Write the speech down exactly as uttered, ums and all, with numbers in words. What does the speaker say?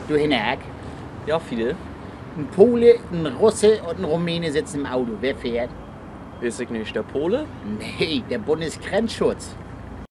Du Hinak, Ja, Fidel. ein Pole, ein Russe und ein Rumäne sitzen im Auto. Wer fährt? Weiß ich nicht. Der Pole? Nee, der Bundesgrenzschutz.